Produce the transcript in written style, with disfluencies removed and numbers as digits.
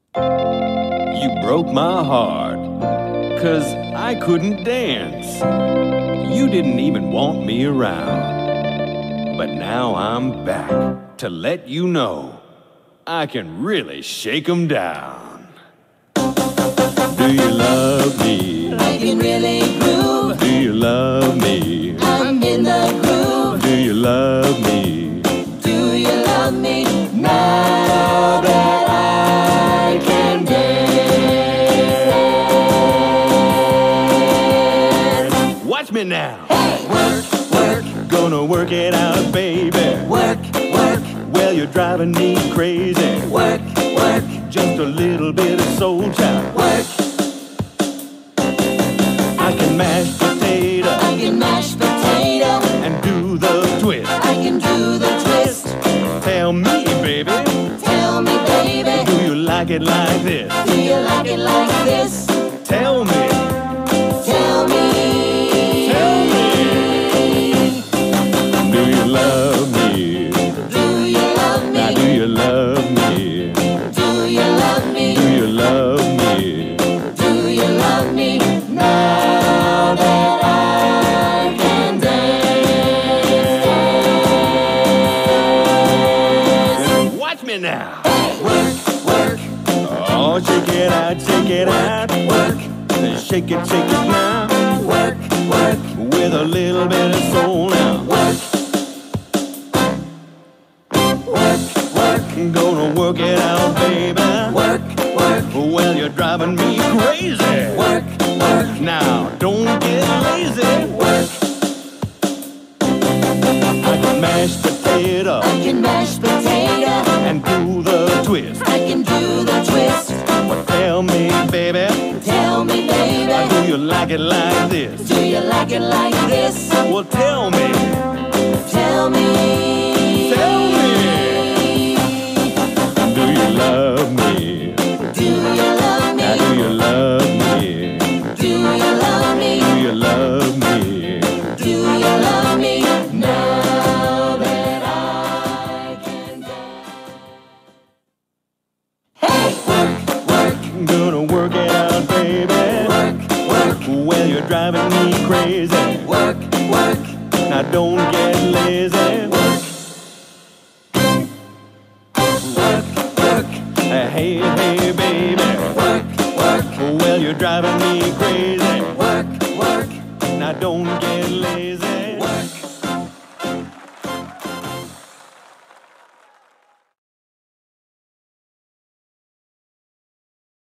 You broke my heart, 'cause I couldn't dance. You didn't even want me around. But now I'm back to let you know I can really shake 'em down. Do you love me? I can really groove. Do you love me? I'm in the groove. Do you love me? Do you love me now that I can dance? Watch me now. Hey, work, work, Gonna work it out, baby. work, work, Well, you're driving me crazy. work, work, Just a little bit of soul child. work. I can mash potato I can mash potato. and do the twist. I can do the twist. Tell me, baby, Tell me, baby, do you like it like this? do you like it like this? Tell me, Tell me. tell me. Do you love me? Do you love me? Now, do you love me? Do you love me? Do you love me? Do you love me now that I can dance? Watch me now. Hey, work, work, Oh, shake it out, shake it out. work, Shake it now. work, work, With a little bit of soul now. work, work, work, Gonna work it out, baby. work, work, Well, you're driving me crazy. work, work, Now, don't get lazy. work. I can mash potato I can mash potato. and do the twist. I can do the twist. Well, tell me, baby, Tell me, baby, do you like it like this? do you like it like this? Well, tell me, Tell me. tell me. Do you love me? Do you love me? Now, do you love me? Do you love me? Do you love me? Do you love me now that I can dance? Hey, work, work, Gonna work it out, baby. work, work, Well, you're driving me crazy. work, work, Now, don't get lazy. work, work, work, Hey, hey, baby. work, work, Well, you're driving me crazy. work, work. Now, don't get lazy.